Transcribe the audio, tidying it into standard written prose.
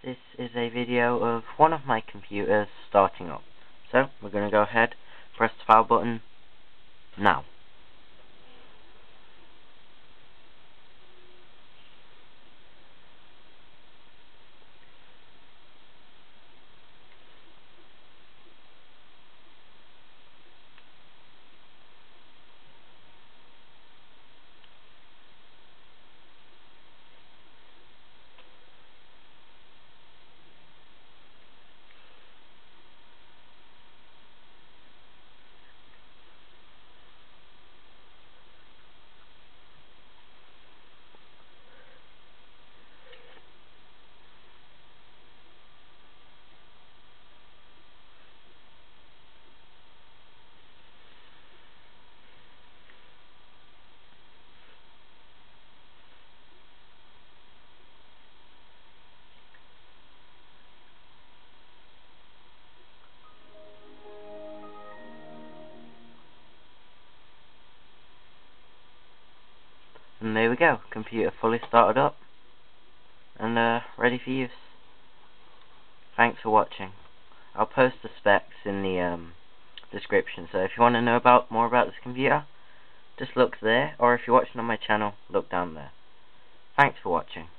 This is a video of one of my computers starting up. So, we're going to go ahead, press the file button now. And there we go, computer fully started up and ready for use. Thanks for watching. I'll post the specs in the description, so if you want to know more about this computer, just look there, or if you're watching on my channel, look down there. Thanks for watching.